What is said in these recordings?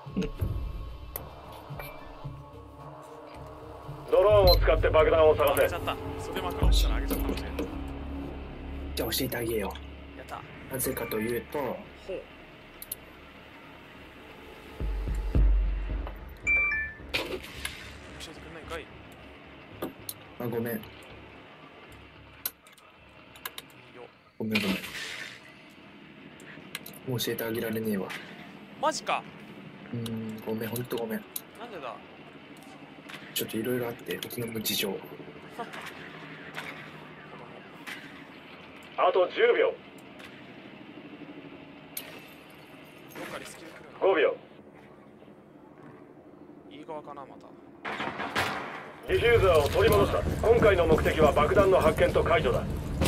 ドローンを使って爆弾を探せ。 あげちゃった。袖まくろうしたらあげちゃったかもしれない。 じゃあ教えてあげよやった。 う。なぜかというと、 ほう。教えてくれないかい。 あ、ごめん。 いいよ。 ごめん。もう教えてあげられねえわ。 マジか。 ごめん、ほんとごめん。 なんでだ。 ちょっといろいろあって、沖縄の事情。 あと10秒。 どっかリスキル来るな。 5秒。 いい側かな、また。 ディフューザーを取り戻した。今回の目的は爆弾の発見と解除だ。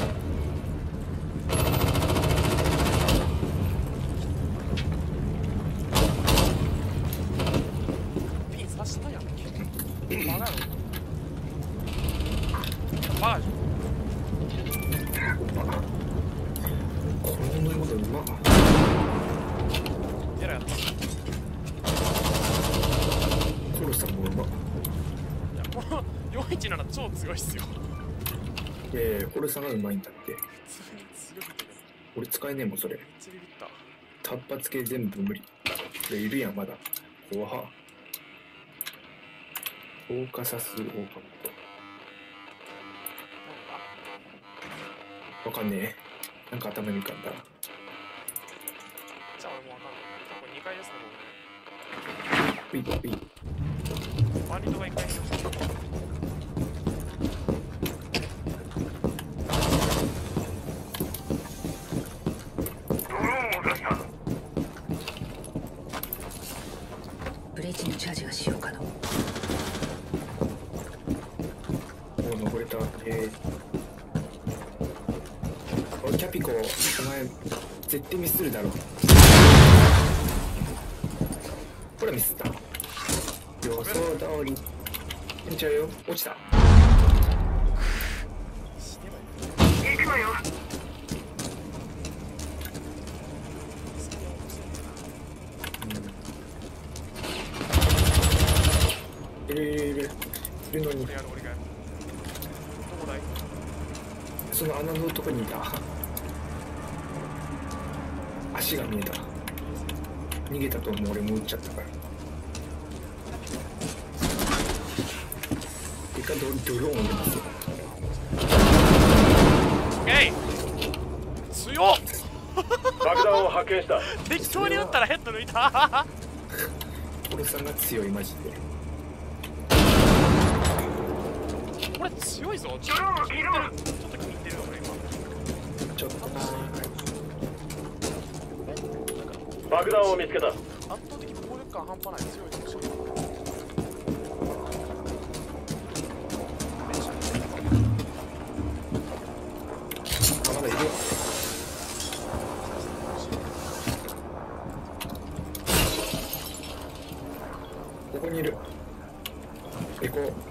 ピン刺したやんけ。バカやろ。バカじゃん。 この飲み物うまっ。 やらやった。 コロさんもうまっ。 いや、この417超強いっすよ。 いやいや、コロさんがうまいんだって。 普通に強くて。 俺使えねえもん、それ。 めっちゃビビった。 単発系全部無理。これいるやん、まだ。怖は。フォーカサスオオカブト。わかんねえ。なんか頭に浮かんだ。 じゃあ俺もわかんない。これ2階ですね、 ピッピッ。 僕ね。マリドが1階にいました。 ブレーチのチャージが使用可能。 もう登れた。おい、キャピコ、お前、絶対ミスるだろ。ほら、ミスった。予想通り。いっちゃうよ。落ちた。 死ねばいい。 行くわよ。 いるのに、 俺やる、俺がやる。どこだい。 その穴のとこにいた。足が見えた。逃げたと思う。俺も撃っちゃったから。一回ドローンを入れますよ。 えい強っ。 爆弾を発見した。 適当に撃ったらヘッド抜いた。 コロさんが強い、マジで。 これ強いぞ。ちょっと効いてる。ちょっと効いてるよ、俺今。 ちょっとな。 爆弾を見つけた。 圧倒的に暴力感半端ない。強いかもしれない。 あ、まだいるよ。ここにいる。エコー。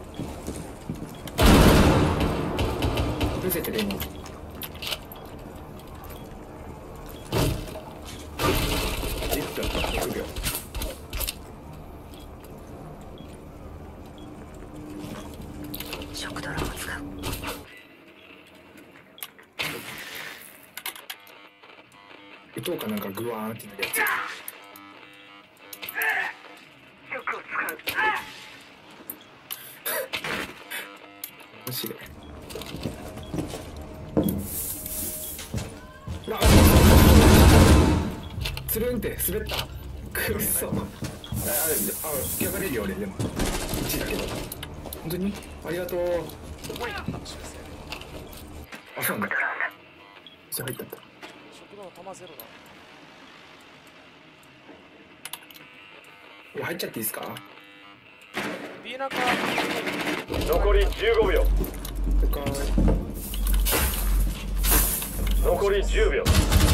見せてる今。1分6秒。 食ドローンを使う。 撃とうかなんかグワーンってなるやつ。 食を使う。 面白い。つるんって滑った。くっそ。引き上がれるよ俺でも。1だけど。本当にありがとう。 ここにあった修正。 あ、そうなんだ。それ入ったんだ。 食堂の弾ゼロだ。 入っちゃっていいですか。 ビーナカ残り15秒。 了解。 残り10秒。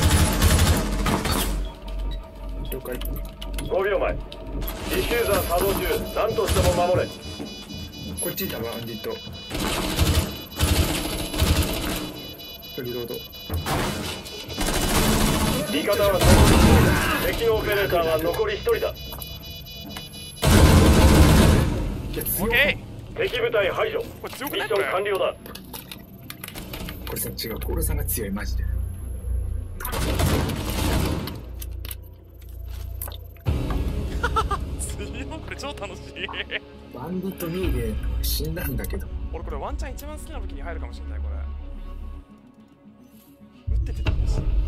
了解。 5秒前。ディフューザー作動中。何としても守れ。 こっちいたわ、アンディット。リロード。 味方は残り1人。敵のオペレーターは残り1人だ。 強い。 ケ敵部隊排除。 ー。これ強くミッないこれ。 ション完了だ。 これさ、違う、コールさんが強い、マジで。 強い。これ超楽しい。 バンドとミーで死んだんだけど。 俺これワンチャン一番好きな武器に入るかもしれないこれ。撃ってて楽しい。